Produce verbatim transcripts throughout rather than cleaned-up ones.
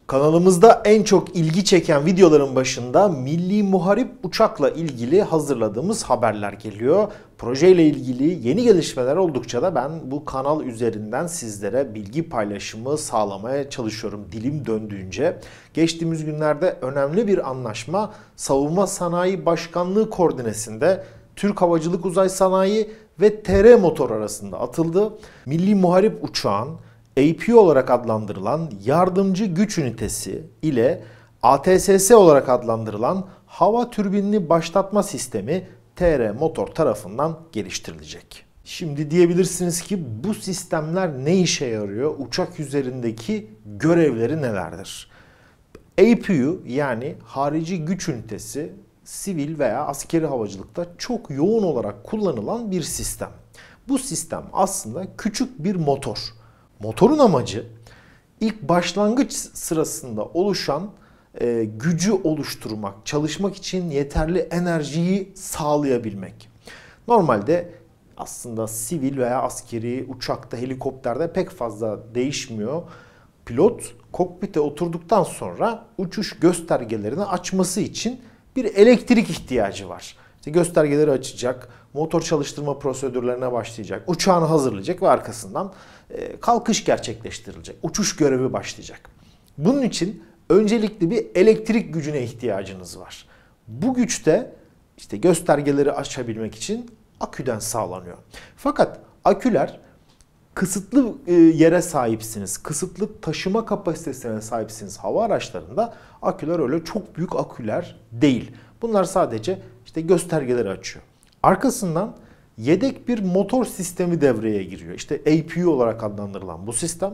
Kanalımızda en çok ilgi çeken videoların başında Milli Muharip uçakla ilgili hazırladığımız haberler geliyor. Projeyle ilgili yeni gelişmeler oldukça da ben bu kanal üzerinden sizlere bilgi paylaşımı sağlamaya çalışıyorum dilim döndüğünce. Geçtiğimiz günlerde önemli bir anlaşma Savunma Sanayi Başkanlığı koordinesinde Türk Havacılık Uzay Sanayi ve T R Motor arasında atıldı. Milli Muharip uçağın A P U olarak adlandırılan yardımcı güç ünitesi ile A T S S olarak adlandırılan hava türbinli başlatma sistemi T R Motor tarafından geliştirilecek. Şimdi diyebilirsiniz ki bu sistemler ne işe yarıyor? Uçak üzerindeki görevleri nelerdir? A P U yani harici güç ünitesi sivil veya askeri havacılıkta çok yoğun olarak kullanılan bir sistem. Bu sistem aslında küçük bir motor. Motorun amacı ilk başlangıç sırasında oluşan e, gücü oluşturmak, çalışmak için yeterli enerjiyi sağlayabilmek. Normalde aslında sivil veya askeri uçakta, helikopterde pek fazla değişmiyor. Pilot kokpite oturduktan sonra uçuş göstergelerini açması için bir elektrik ihtiyacı var. İşte göstergeleri açacak, motor çalıştırma prosedürlerine başlayacak, uçağını hazırlayacak ve arkasından kalkış gerçekleştirilecek. Uçuş görevi başlayacak. Bunun için öncelikli bir elektrik gücüne ihtiyacınız var. Bu güç de işte göstergeleri açabilmek için aküden sağlanıyor. Fakat aküler kısıtlı yere sahipsiniz, kısıtlı taşıma kapasitesine sahipsiniz hava araçlarında. Aküler öyle çok büyük aküler değil. Bunlar sadece işte göstergeleri açıyor. Arkasından yedek bir motor sistemi devreye giriyor. İşte A P U olarak adlandırılan bu sistem.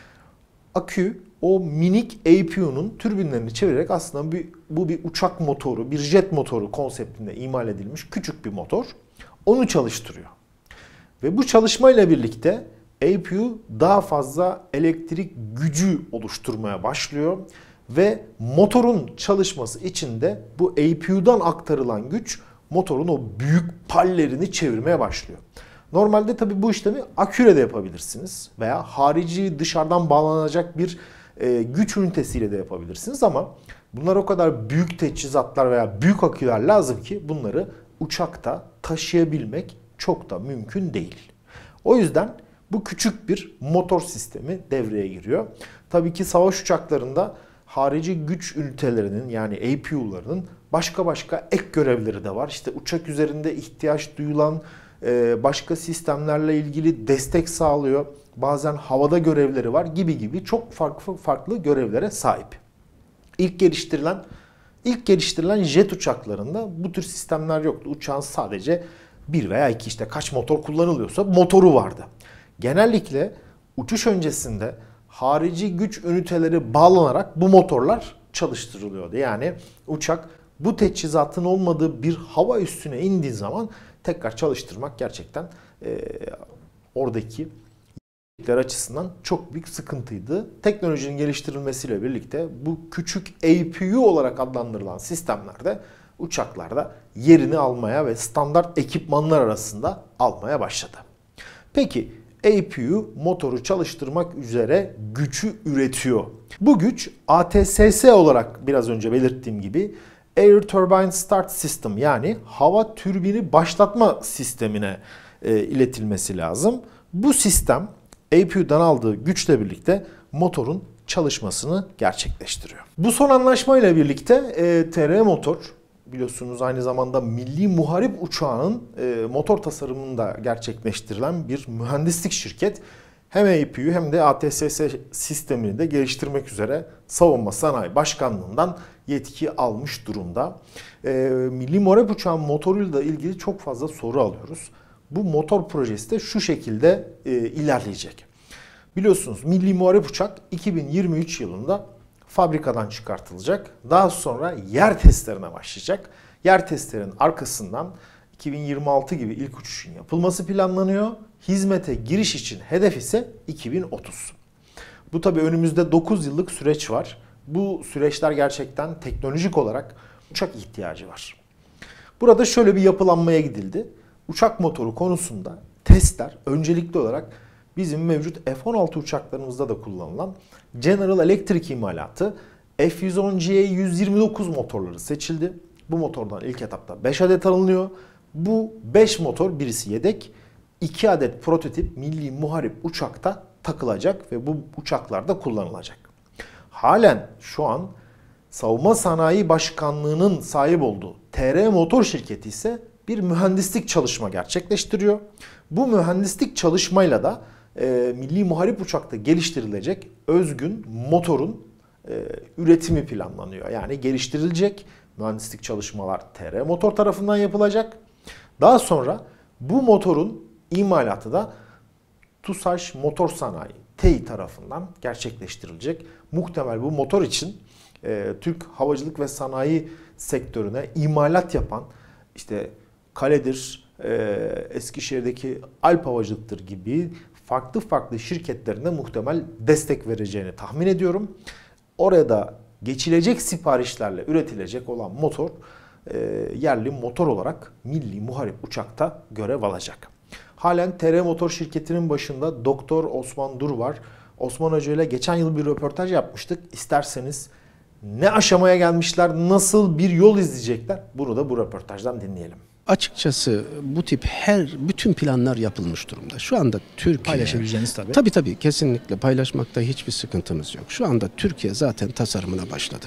Akü o minik A P U'nun türbinlerini çevirerek aslında bir, bu bir uçak motoru, bir jet motoru konseptinde imal edilmiş küçük bir motor. Onu çalıştırıyor. Ve bu çalışmayla birlikte A P U daha fazla elektrik gücü oluşturmaya başlıyor. Ve motorun çalışması için de bu A P U'dan aktarılan güç motorun o büyük pallerini çevirmeye başlıyor. Normalde tabii bu işlemi aküyle de yapabilirsiniz veya harici dışarıdan bağlanacak bir e, güç ünitesiyle de yapabilirsiniz ama bunlar o kadar büyük teçhizatlar veya büyük aküler lazım ki bunları uçakta taşıyabilmek çok da mümkün değil. O yüzden bu küçük bir motor sistemi devreye giriyor. Tabii ki savaş uçaklarında harici güç ünitelerinin yani A P U'larının başka başka ek görevleri de var. İşte uçak üzerinde ihtiyaç duyulan başka sistemlerle ilgili destek sağlıyor. Bazen havada görevleri var gibi gibi çok farklı farklı görevlere sahip. İlk geliştirilen ilk geliştirilen jet uçaklarında bu tür sistemler yoktu. Uçağın sadece bir veya iki işte kaç motor kullanılıyorsa motoru vardı. Genellikle uçuş öncesinde harici güç üniteleri bağlanarak bu motorlar çalıştırılıyordu. Yani uçak bu teçhizatın olmadığı bir hava üssüne indiği zaman tekrar çalıştırmak gerçekten e, oradaki yetenekler açısından çok büyük sıkıntıydı. Teknolojinin geliştirilmesiyle birlikte bu küçük A P U olarak adlandırılan sistemlerde uçaklarda yerini almaya ve standart ekipmanlar arasında almaya başladı. Peki A P U motoru çalıştırmak üzere gücü üretiyor. Bu güç A T S S olarak biraz önce belirttiğim gibi Air Turbine Start System yani hava türbini başlatma sistemine e, iletilmesi lazım. Bu sistem A P U'dan aldığı güçle birlikte motorun çalışmasını gerçekleştiriyor. Bu son anlaşmayla birlikte e, T R Motor biliyorsunuz aynı zamanda Milli Muharip uçağının e, motor tasarımını da gerçekleştirilen bir mühendislik şirket. Hem A P U hem de A T S S sistemini de geliştirmek üzere Savunma Sanayi Başkanlığı'ndan yetki almış durumda. E, Milli Muharip uçağın motoruyla da ilgili çok fazla soru alıyoruz. Bu motor projesi de şu şekilde e, ilerleyecek. Biliyorsunuz Milli Muharip uçak iki bin yirmi üç yılında fabrikadan çıkartılacak. Daha sonra yer testlerine başlayacak. Yer testlerinin arkasından iki bin yirmi altı gibi ilk uçuşun yapılması planlanıyor. Hizmete giriş için hedef ise iki bin otuz. Bu tabii önümüzde dokuz yıllık süreç var. Bu süreçler gerçekten teknolojik olarak uçak ihtiyacı var. Burada şöyle bir yapılanmaya gidildi. Uçak motoru konusunda testler öncelikli olarak bizim mevcut F on altı uçaklarımızda da kullanılan General Electric imalatı F yüz on G yüz yirmi dokuz motorları seçildi. Bu motordan ilk etapta beş adet alınıyor. Bu beş motor, birisi yedek, iki adet prototip Milli Muharip uçakta takılacak ve bu uçaklarda kullanılacak. Halen şu an Savunma Sanayi Başkanlığı'nın sahip olduğu T R Motor şirketi ise bir mühendislik çalışma gerçekleştiriyor. Bu mühendislik çalışmayla da e, Milli Muharip uçakta geliştirilecek özgün motorun e, üretimi planlanıyor. Yani geliştirilecek mühendislik çalışmalar T R Motor tarafından yapılacak. Daha sonra bu motorun imalatı da TUSAŞ Motor Sanayi T İ tarafından gerçekleştirilecek. Muhtemel bu motor için e, Türk havacılık ve sanayi sektörüne imalat yapan işte Kaledir, e, Eskişehir'deki Alp Havacılıktır gibi farklı farklı şirketlerine muhtemel destek vereceğini tahmin ediyorum. Orada geçilecek siparişlerle üretilecek olan motor e, yerli motor olarak Milli Muharip uçakta görev alacak. Halen T R Motor şirketinin başında Doktor Osman Dur var. Osman Hoca ile geçen yıl bir röportaj yapmıştık. İsterseniz ne aşamaya gelmişler, nasıl bir yol izleyecekler, bunu da bu röportajdan dinleyelim. Açıkçası bu tip her bütün planlar yapılmış durumda. Şu anda Türkiye... Paylaşabileceğiniz tabii. Tabii tabii kesinlikle paylaşmakta hiçbir sıkıntımız yok. Şu anda Türkiye zaten tasarımına başladı.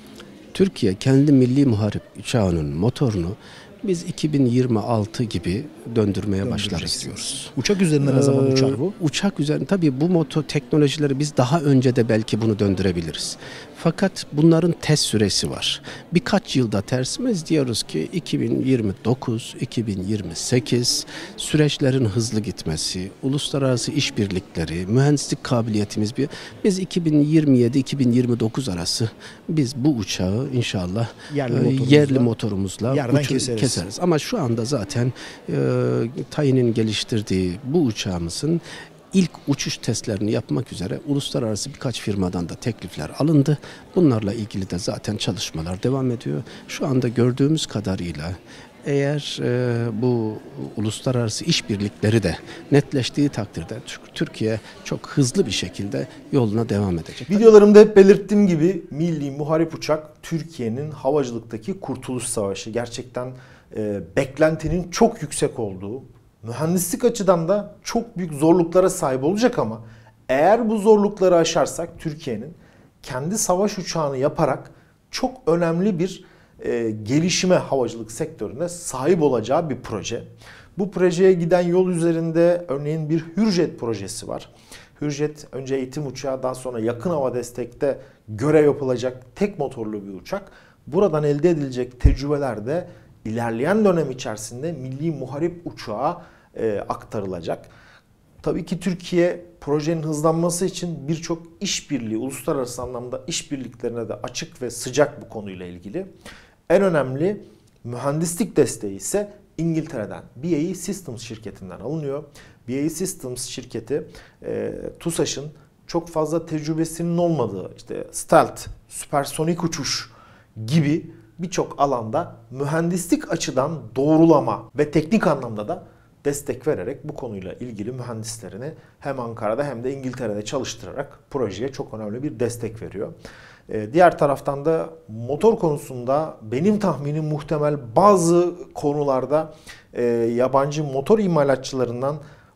Türkiye kendi milli muharip uçağının motorunu biz iki bin yirmi altı gibi döndürmeye başlarız diyoruz. Uçak üzerinde ne zaman Ee, uçar bu? Uçak üzerinde tabii bu motor teknolojileri biz daha önce de belki bunu döndürebiliriz. Fakat bunların test süresi var. Birkaç yılda tersimiz diyoruz ki iki bin yirmi dokuz, iki bin yirmi sekiz süreçlerin hızlı gitmesi, uluslararası işbirlikleri, mühendislik kabiliyetimiz bir. Biz iki bin yirmi yedi iki bin yirmi dokuz arası biz bu uçağı inşallah yerli e, motorumuzla, yerli motorumuzla yerden uçur, keseriz. keseriz. Ama şu anda zaten e, T A İ'nin geliştirdiği bu uçağımızın İlk uçuş testlerini yapmak üzere uluslararası birkaç firmadan da teklifler alındı. Bunlarla ilgili de zaten çalışmalar devam ediyor. Şu anda gördüğümüz kadarıyla eğer e, bu uluslararası işbirlikleri de netleştiği takdirde Türkiye çok hızlı bir şekilde yoluna devam edecek. Videolarımda hep belirttiğim gibi Milli Muharip uçak Türkiye'nin havacılıktaki kurtuluş savaşı. Gerçekten e, beklentinin çok yüksek olduğu, mühendislik açıdan da çok büyük zorluklara sahip olacak ama eğer bu zorlukları aşarsak Türkiye'nin kendi savaş uçağını yaparak çok önemli bir e, gelişime havacılık sektöründe sahip olacağı bir proje. Bu projeye giden yol üzerinde örneğin bir Hürjet projesi var. Hürjet önce eğitim uçağı, daha sonra yakın hava destekte görev yapılacak tek motorlu bir uçak. Buradan elde edilecek tecrübeler de İlerleyen dönem içerisinde Milli Muharip uçağa e, aktarılacak. Tabii ki Türkiye projenin hızlanması için birçok işbirliği, uluslararası anlamda işbirliklerine de açık ve sıcak bu konuyla ilgili. En önemli mühendislik desteği ise İngiltere'den B A E Systems şirketinden alınıyor. B A E Systems şirketi e, TUSAŞ'ın çok fazla tecrübesinin olmadığı işte stealth, süpersonik uçuş gibi birçok alanda mühendislik açıdan doğrulama ve teknik anlamda da destek vererek bu konuyla ilgili mühendislerini hem Ankara'da hem de İngiltere'de çalıştırarak projeye çok önemli bir destek veriyor. Diğer taraftan da motor konusunda benim tahminim muhtemel bazı konularda yabancı motor imalatçılarından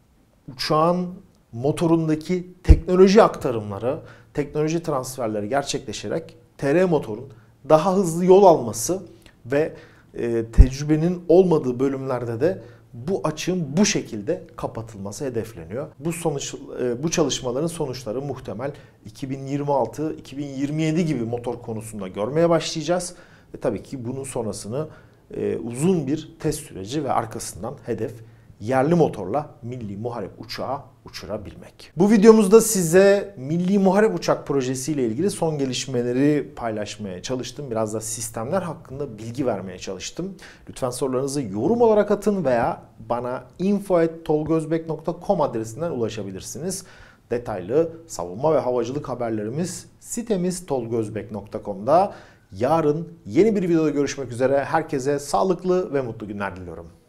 uçağın motorundaki teknoloji aktarımları, teknoloji transferleri gerçekleşerek T R Motor'un daha hızlı yol alması ve e, tecrübenin olmadığı bölümlerde de bu açığın bu şekilde kapatılması hedefleniyor. Bu sonuç, e, bu çalışmaların sonuçları muhtemel iki bin yirmi altı iki bin yirmi yedi gibi motor konusunda görmeye başlayacağız. Ve tabii ki bunun sonrasını e, uzun bir test süreci ve arkasından hedef yerli motorla Milli Muharip uçağı uçurabilmek. Bu videomuzda size Milli Muharip uçak projesiyle ilgili son gelişmeleri paylaşmaya çalıştım. Biraz da sistemler hakkında bilgi vermeye çalıştım. Lütfen sorularınızı yorum olarak atın veya bana info at tolgozbek nokta com adresinden ulaşabilirsiniz. Detaylı savunma ve havacılık haberlerimiz sitemiz tolgozbek nokta com'da. Yarın yeni bir videoda görüşmek üzere. Herkese sağlıklı ve mutlu günler diliyorum.